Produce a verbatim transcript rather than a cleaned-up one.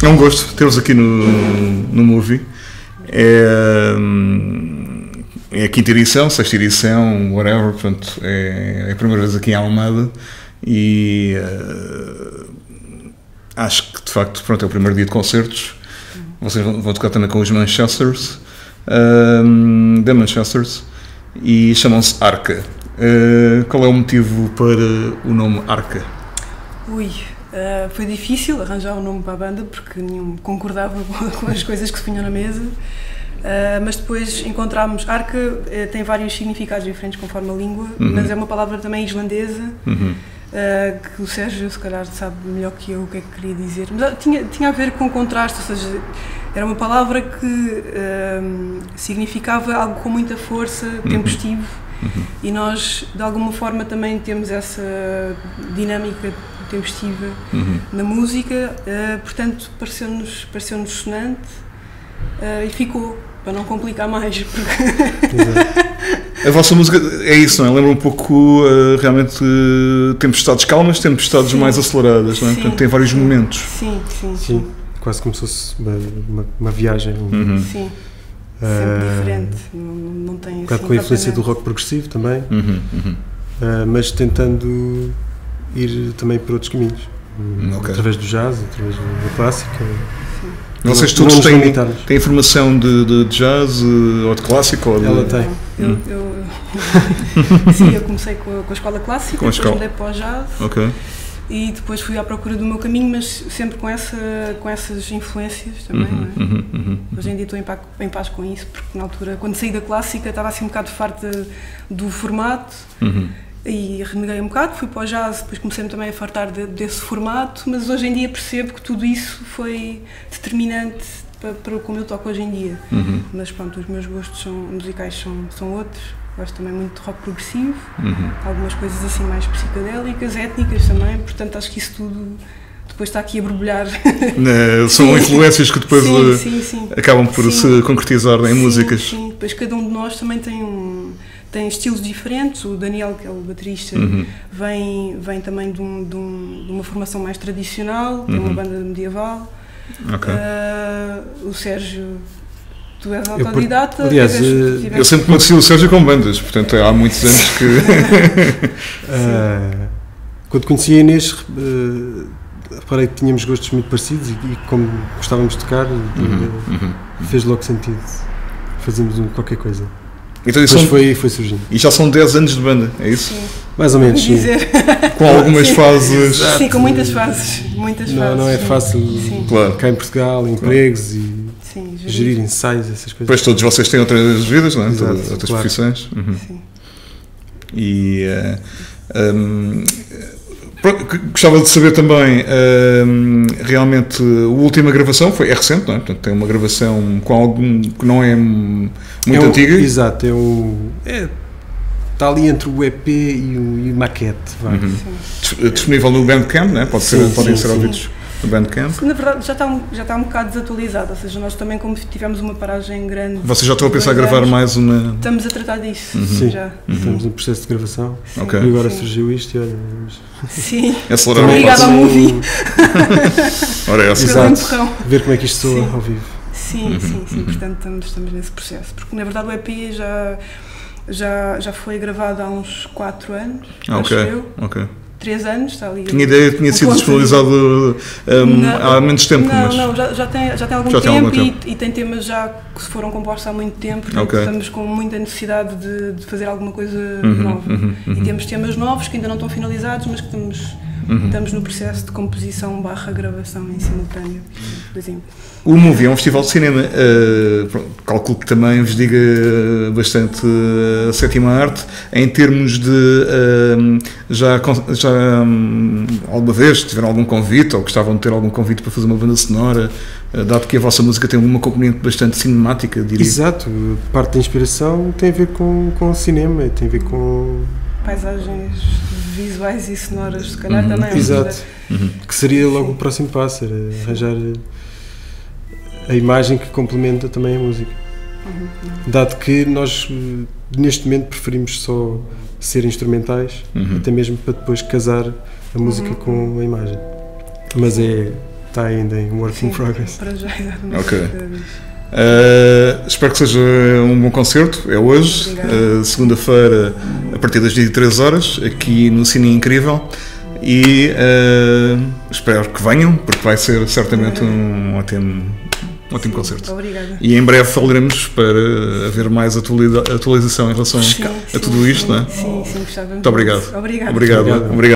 É um gosto ter-vos aqui no, no Movie. É, é a quinta edição, sexta edição, whatever, portanto, é, é a primeira vez aqui em Almada e uh, acho que de facto pronto, é o primeiro dia de concertos. Vocês vão, vão tocar também com os Manchesters, um, The Manchesters, e chamam-se Arca. Uh, qual é o motivo para o nome Arca? Ui, uh, foi difícil arranjar um nome para a banda porque nenhum concordava com as coisas que se punham na mesa, uh, mas depois encontramos Arca, uh, tem vários significados diferentes conforme a língua, uhum. mas é uma palavra também islandesa, uhum. uh, que o Sérgio se calhar sabe melhor que eu o que é que queria dizer, mas tinha, tinha a ver com contraste, ou seja, era uma palavra que uh, significava algo com muita força, tempestivo, uhum. Uhum. e nós de alguma forma também temos essa dinâmica tempestiva uhum. na música, uh, portanto pareceu-nos pareceu-nos sonante uh, e ficou, para não complicar mais. Porque... A vossa música é isso, não é? Lembra um pouco uh, realmente uh, tempestades calmas, tempestades sim. mais aceleradas, não é? Portanto, tem vários momentos. Sim, sim, sim. sim. Quase como se fosse uma, uma, uma viagem. Uhum. Sim, sempre uh, diferente. Não, não tem um bocado assim, com a influência do rock progressivo também, uhum, uhum. Uh, mas tentando ir também por outros caminhos. Okay. Através do jazz, através da clássica. Sim. Vocês todos têm, têm formação de, de jazz ou de clássico? Ou de... Ela tem. Eu, hum. eu, sim, eu comecei com a, com a escola clássica, com a depois mudei para o jazz. Okay. E depois fui à procura do meu caminho, mas sempre com, essa, com essas influências também, uhum, não é? uhum, uhum. Hoje em dia estou em paz, em paz com isso, porque na altura, quando saí da clássica, estava assim um bocado farta do formato uhum. e reneguei um bocado, fui para o jazz, depois comecei-me também a fartar de, desse formato, mas hoje em dia percebo que tudo isso foi determinante para, para como eu toco hoje em dia. Uhum. Mas pronto, os meus gostos são, musicais são, são outros. Gosto também muito de rock progressivo, uhum. algumas coisas assim mais psicadélicas, étnicas também, portanto acho que isso tudo depois está aqui a borbulhar. Não, são sim. influências que depois sim, sim, sim. acabam por sim. se concretizar em sim, músicas. Sim, depois cada um de nós também tem, um, tem estilos diferentes. O Daniel, que é o baterista, uhum. vem, vem também de, um, de, um, de uma formação mais tradicional, tem uhum. uma banda medieval. Okay. Uh, o Sérgio... Tu és autodidata? Eu, aliás, tiveste, tiveste... eu sempre conheci o Sérgio com bandas, portanto há muitos anos que... uh, quando conheci a Inês, uh, reparei que tínhamos gostos muito parecidos e, e como gostávamos de tocar, uhum, uh, uhum. fez logo sentido fazermos um, qualquer coisa. Então, depois são... foi, foi surgindo. E já são dez anos de banda, é isso? Sim. Mais ou menos, sim. Com algumas sim. fases... Sim, com muitas fases. Muitas não, fases, não é sim. fácil sim. Claro. cá em Portugal, empregos claro. e... Sim, gerir. gerir ensaios, essas coisas. Pois todos vocês têm outras vidas, não é? Exato, Todas, outras claro. profissões. Uhum. Sim. E uh, um, gostava de saber também, um, realmente, a última gravação foi, é recente, não é? Portanto, tem uma gravação com algum que não é muito é um, antiga. Exato, é um... É, está ali entre o E P e o e maquete. Uhum. Disponível no Bandcamp, não é? Pode ser, sim, podem sim, ser sim. ouvidos. Bandcamp. Na verdade já está, um, já está um bocado desatualizado, ou seja, nós também como tivemos uma paragem grande... Vocês já estão a pensar em gravar mais uma... Estamos a tratar disso, uhum. Sim, já. Uhum. Estamos no processo de gravação sim, okay. e agora sim. surgiu isto e olha... Sim, obrigada ao Movie. Ora, é exato, ver como é que isto soa ao vivo. Sim, uhum. sim, sim, uhum. portanto estamos, estamos nesse processo, porque na verdade o E P já, já, já foi gravado há uns quatro anos, ah, acho okay. eu. Ok. Três anos, está ali. Tinha ideia que tinha sido disponibilizado um, há menos tempo. Não, mas... não, já, já, tem, já tem algum já tempo, tem algum e, tempo e tem temas já que se foram compostos há muito tempo, portanto okay. estamos com muita necessidade de, de fazer alguma coisa uhum, nova. Uhum, uhum. E temos temas novos que ainda não estão finalizados, mas que estamos, uhum. estamos no processo de composição barra gravação em simultâneo, por exemplo. O Movie é um festival de cinema, uh, calculo que também vos diga bastante uh, a sétima arte, em termos de, uh, já, já um, alguma vez tiveram algum convite, ou gostavam de ter algum convite para fazer uma banda sonora, uh, dado que a vossa música tem uma componente bastante cinemática, diria. Exato, parte da inspiração tem a ver com, com o cinema, tem a ver com... Paisagens visuais e sonoras, se calhar uhum. também. Exato, uhum. que seria logo o próximo passo, era arranjar a imagem que complementa também a música. Uhum. Dado que nós, neste momento, preferimos só ser instrumentais, uhum. até mesmo para depois casar a música uhum. com a imagem. Mas é, está ainda em work in progress. Para já, exatamente. Ok. Uh, espero que seja um bom concerto. É hoje, uh, segunda-feira, a partir das vinte e três horas, aqui no Cine Incrível. E uh, espero que venham, porque vai ser certamente um ótimo, um ótimo Sim, concerto. Obrigada. E em breve falaremos para haver mais atualiza- atualização em relação Sim, a sim, tudo isto, sim, não é? Sim, sim, gostava Muito obrigado. Obrigada. Obrigado. Obrigado. Obrigado.